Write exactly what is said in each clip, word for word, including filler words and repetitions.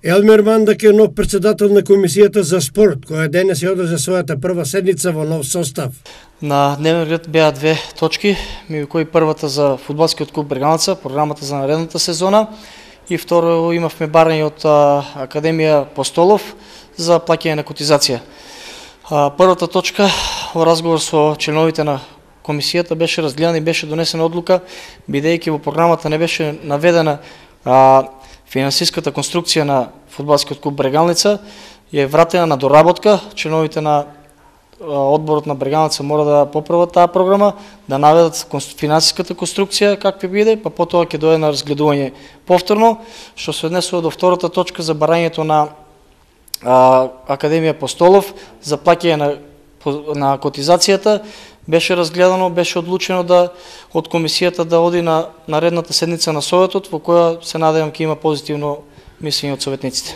Елмир Мандак е нов председател на Комисијата за спорт, која денес ја одржа својата прва седница во нов состав. На дневен ред беа две точки, меѓу кои првата за фудбалскиот клуб Брегалница, програмата за наредната сезона, и второ имавме барање од Академија Постолов за плаќање на котизација. Првата точка во разговор со членовите на комисијата беше разгледана и беше донесена одлука, бидејќи во програмата не беше наведена а, финансиската конструкција на фудбалскиот клуб Брегалница, е вратена на доработка. Членовите на одборот на Брегалница мора да поправат таа програма, да наведат финансиската конструкција какви биде, па потоа ќе дојде на разгледување повторно, што се однесува до втората точка за барањето на а, Академија Постолов за плаќање на, на котизацијата. Беше разгледано, беше одлучено да од комисијата да оди на наредната седница на Советот, во која се надевам ќе има позитивно мислење од советниците.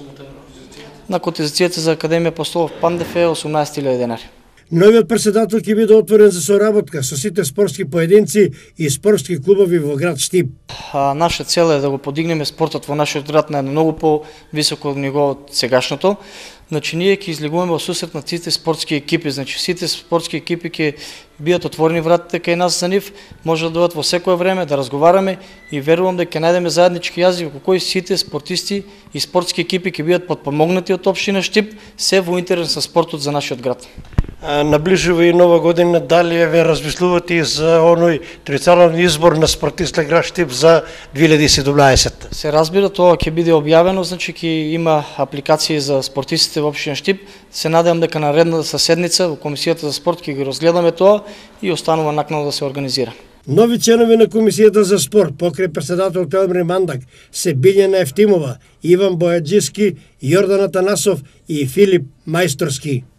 На котизацијата за Академија Постолов Пандев е осумнаесет илјади денари. Новиот председател ќе биде отворен за соработка со сите спортски поединци и спортски клубови во град Штип. А, наша цел е да го подигнеме спортот во нашиот град на едно многу по-високо ниво од сегашното. Значи, ние ќе излегуваме во сусрет на сите спортски екипи. Значи, сите спортски екипи ќе бидат отворени вратите кај нас за нив, може да дојдат во секое време да разговараме и верувам да ќе најдеме заеднички јазик во кој сите спортисти и спортски екипи ќе бидат подпомогнати од општина Штип, се во интерес на спортот за нашиот град. Наближува и нова година, дали ве размислувате и за оној традиционален избор на спортист на град Штип за две илјади и седумнаесетта? Се разбира, тоа ќе биде објавено, значи ќе има апликации за спортистите во општина Штип. Се надевам дека на наредната седница во Комисијата за спорт ќе ги разгледаме тоа и останува накнадно да се организира. Нови членови на Комисијата за спорт, покрај председател Елмир Мандак, се Билјана Ефтимова, Иван Бојаджиски, Јордан Атанасов и Филип Мајсторски.